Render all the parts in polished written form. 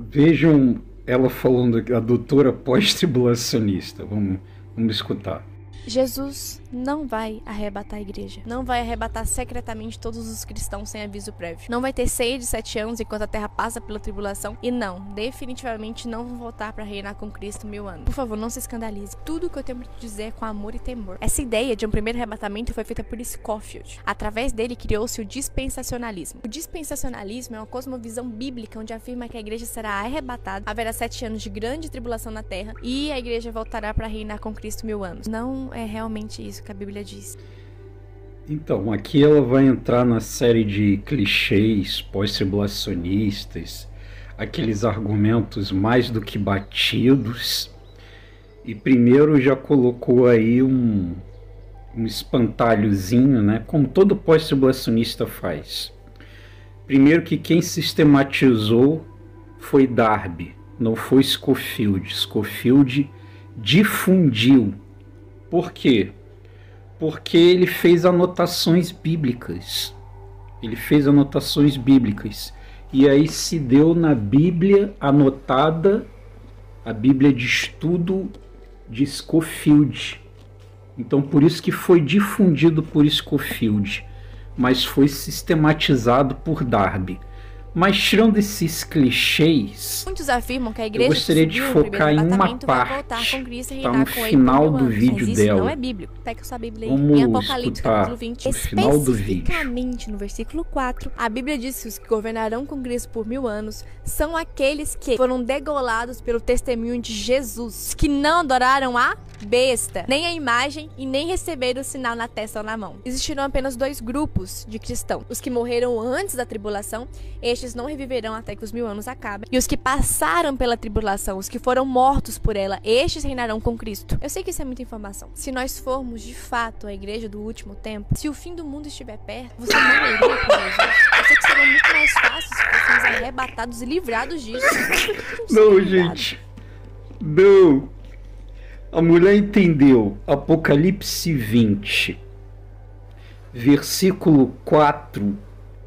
Vejam ela falando, a doutora pós-tribulacionista. Vamos escutar. Jesus não vai arrebatar a igreja. Não vai arrebatar secretamente todos os cristãos sem aviso prévio. Não vai ter ceia de 7 anos enquanto a terra passa pela tribulação. E não, definitivamente não vão voltar para reinar com Cristo 1000 anos. Por favor, não se escandalize. Tudo que eu tenho para te dizer é com amor e temor. Essa ideia de um primeiro arrebatamento foi feita por Scofield. Através dele criou-se o dispensacionalismo. O dispensacionalismo é uma cosmovisão bíblica onde afirma que a igreja será arrebatada, haverá 7 anos de grande tribulação na terra e a igreja voltará para reinar com Cristo 1000 anos. Não é realmente isso que a Bíblia diz. Então, aqui ela vai entrar na série de clichês pós-tribulacionistas, aqueles argumentos mais do que batidos, e primeiro já colocou aí um espantalhozinho, né? Como todo pós-tribulacionista faz. Primeiro que quem sistematizou foi Darby, não foi Scofield. Scofield difundiu. Por quê? Porque ele fez anotações bíblicas. Ele fez anotações bíblicas. E aí se deu na Bíblia anotada, a Bíblia de estudo de Scofield. Então por isso que foi difundido por Scofield, mas foi sistematizado por Darby. Mas tirando esses clichês, muitos afirmam que a igreja eu gostaria de focar em uma parte, está no final do vídeo dela. Não é bíblico. Pega sua Bíblia aí. Vamos Em Apocalipse, capítulo 20, no final do vídeo. especificamente no versículo 4, a Bíblia diz que os que governarão com Cristo por 1000 anos são aqueles que foram degolados pelo testemunho de Jesus, que não adoraram a besta, nem a imagem e nem receberam o sinal na testa ou na mão. Existirão apenas 2 grupos de cristãos: os que morreram antes da tribulação, estes não reviverão até que os 1000 anos acabem, e os que passaram pela tribulação, os que foram mortos por ela, estes reinarão com Cristo. Eu sei que isso é muita informação. Se nós formos de fato a igreja do último tempo, se o fim do mundo estiver perto, você não iria com Jesus. Eu sei que seria muito mais fácil se fôssemos arrebatados e livrados disso. Não, gente, não. A mulher entendeu. Apocalipse 20, versículo 4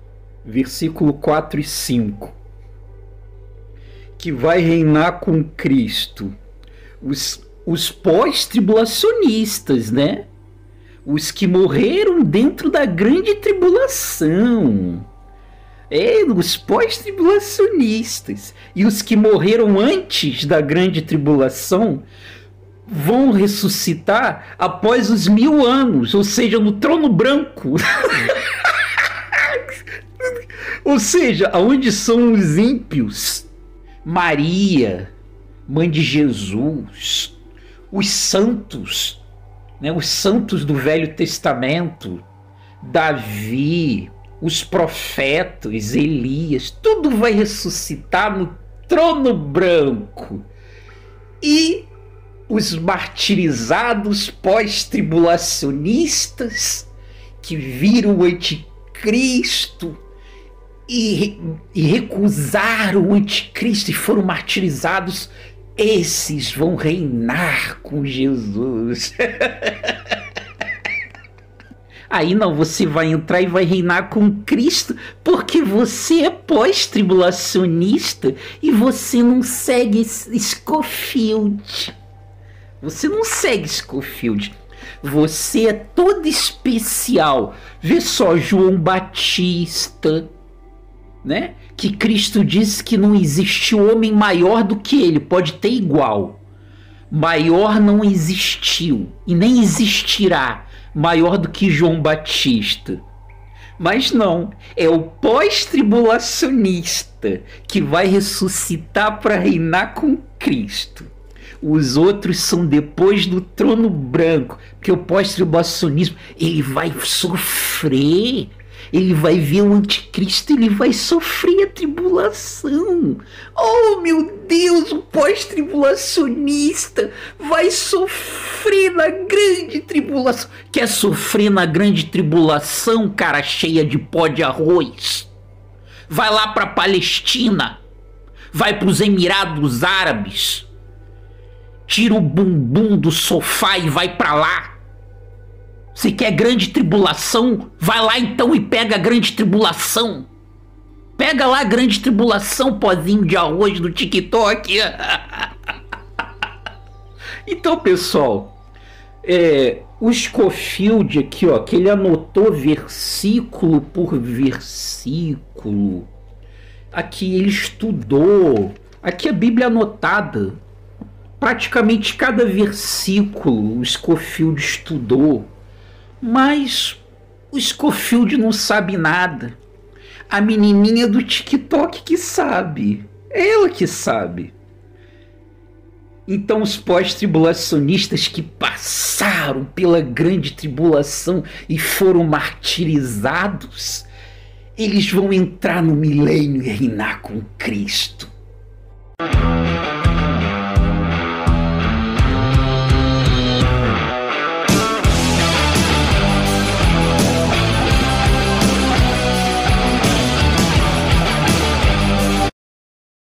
e 5, que vai reinar com Cristo os pós-tribulacionistas, né? Os que morreram dentro da grande tribulação. Os pós-tribulacionistas. E os que morreram antes da grande tribulação vão ressuscitar após os 1000 anos, ou seja, no trono branco. Ou seja, aonde são os ímpios? Maria, mãe de Jesus, os santos, né? Os santos do Velho Testamento, Davi, os profetas, Elias, tudo vai ressuscitar no trono branco. E os martirizados pós-tribulacionistas que viram o anticristo e recusaram o anticristo e foram martirizados, esses vão reinar com Jesus. Aí não, você vai entrar e vai reinar com Cristo porque você é pós-tribulacionista e você não segue Scofield. Você não segue Scofield. Você é todo especial. Vê só João Batista, né? Que Cristo disse que não existe homem maior do que ele. Pode ter igual. Maior não existiu e nem existirá maior do que João Batista. Mas não, é o pós-tribulacionista que vai ressuscitar para reinar com Cristo. Os outros são depois do trono branco, porque o pós-tribulacionismo, ele vai sofrer, ele vai ver o anticristo, ele vai sofrer a tribulação. Oh meu Deus, o pós-tribulacionista vai sofrer na grande tribulação. Quer sofrer na grande tribulação, cara cheia de pó de arroz? Vai lá para a Palestina, vai para os Emirados Árabes, tira o bumbum do sofá e vai para lá. Você quer grande tribulação? Vai lá então e pega a grande tribulação. Pega lá a grande tribulação, pozinho de arroz do TikTok. Então, pessoal, o Scofield aqui, ó, que ele anotou versículo por versículo. Aqui ele estudou. Aqui a Bíblia anotada. Praticamente cada versículo o Scofield estudou. Mas o Scofield não sabe nada. A menininha do TikTok que sabe. É ela que sabe. Então os pós-tribulacionistas que passaram pela grande tribulação e foram martirizados, eles vão entrar no milênio e reinar com Cristo.